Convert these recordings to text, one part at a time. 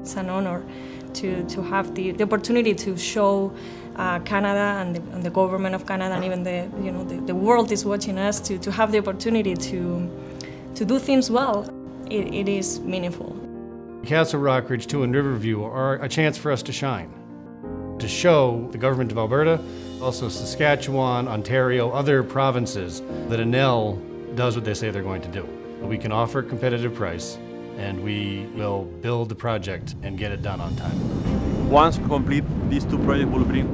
It's an honor to have the opportunity to show Canada and the government of Canada, and even the world is watching us, to have the opportunity to do things well. It is meaningful. Castle Rock, Ridge 2 and Riverview are a chance for us to shine, to show the government of Alberta, also Saskatchewan, Ontario, other provinces, that Enel does what they say they're going to do. We can offer a competitive price, and we will build the project and get it done on time. Once complete, these two projects will bring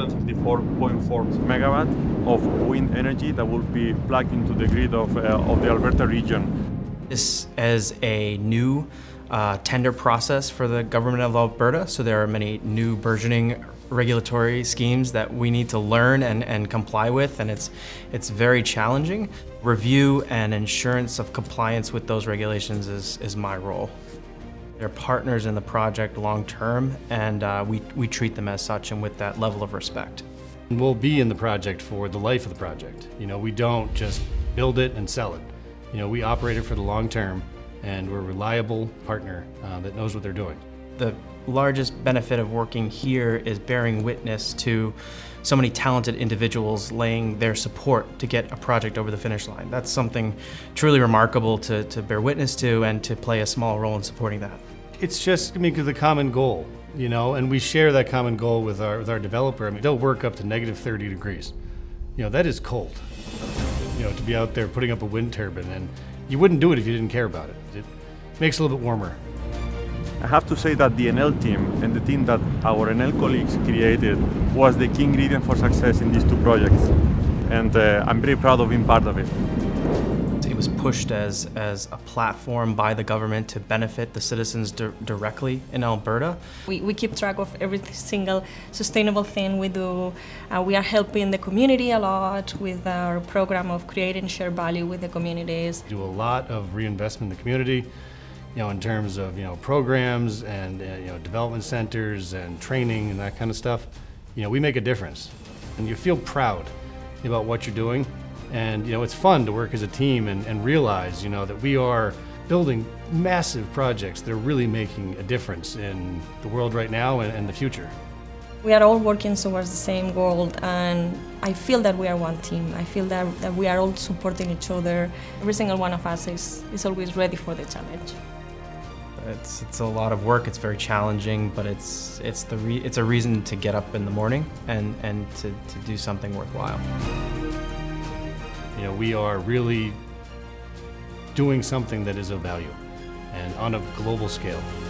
154.4 megawatts of wind energy that will be plugged into the grid of the Alberta region. This is a new tender process for the government of Alberta, so there are many new burgeoning regulatory schemes that we need to learn and comply with, and it's very challenging. Review and assurance of compliance with those regulations is my role. They're partners in the project long term, and we treat them as such and with that level of respect. We'll be in the project for the life of the project. We don't just build it and sell it. We operate it for the long term, and we're a reliable partner that knows what they're doing. The largest benefit of working here is bearing witness to so many talented individuals laying their support to get a project over the finish line. That's something truly remarkable to bear witness to and to play a small role in supporting that. It's just because the common goal, and we share that common goal with our developer. They'll work up to -30 degrees. That is cold. To be out there putting up a wind turbine, and you wouldn't do it if you didn't care about it. It makes it a little bit warmer. I have to say that the Enel team and the team that our Enel colleagues created was the key ingredient for success in these two projects, and I'm very proud of being part of it. It was pushed as a platform by the government to benefit the citizens directly in Alberta. We keep track of every single sustainable thing we do. We are helping the community a lot with our program of creating shared value with the communities. We do a lot of reinvestment in the community, in terms of programs and development centers and training and that kind of stuff. We make a difference, and you feel proud about what you're doing. And it's fun to work as a team and realize that we are building massive projects that are really making a difference in the world right now and the future. We are all working towards the same goal, and I feel that we are one team. I feel that we are all supporting each other. Every single one of us is always ready for the challenge. It's a lot of work. It's very challenging, but it's a reason to get up in the morning and to do something worthwhile. We are really doing something that is of value and on a global scale.